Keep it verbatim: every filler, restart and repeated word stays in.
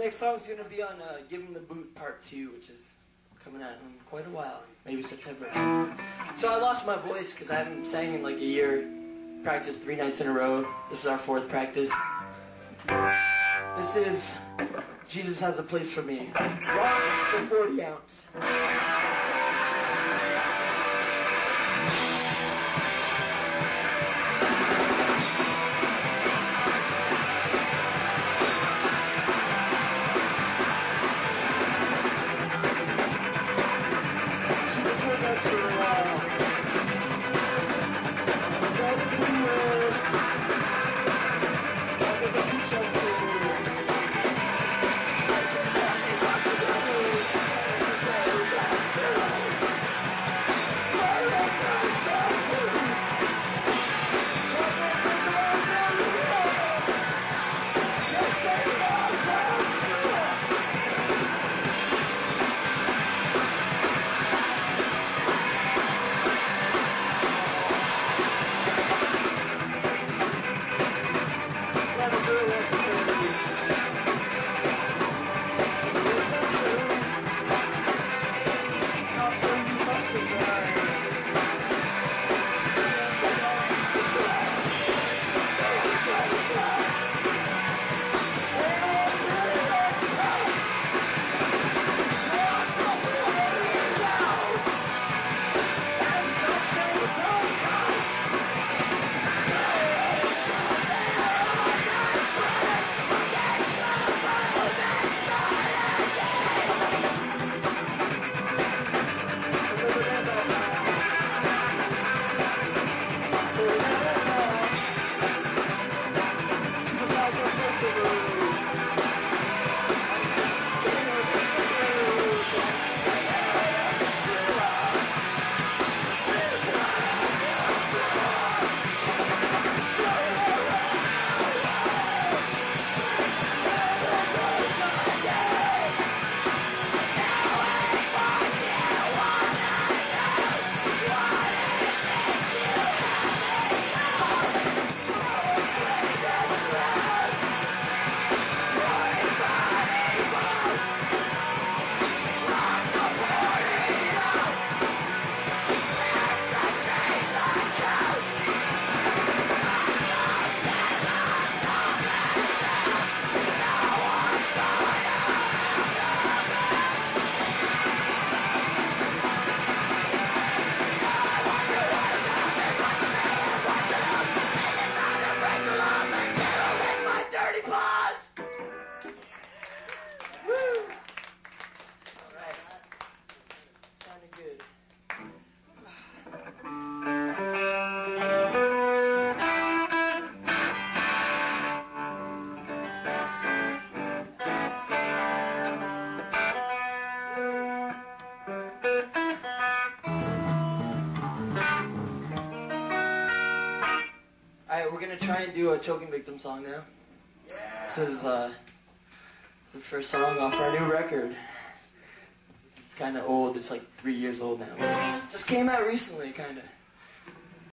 next song is going to be on uh, Give 'em the Boot Part two, which is coming out in quite a while, maybe September. So I lost my voice because I haven't sang in like a year. Practiced three nights in a row. This is our fourth practice. This is Jesus Has a Place for Me. Rock the forty ounce. We're gonna try and do a choking victim song now. Yeah. This is uh, the first song off our new record. It's kind of old. It's like three years old now. Just came out recently, kind of.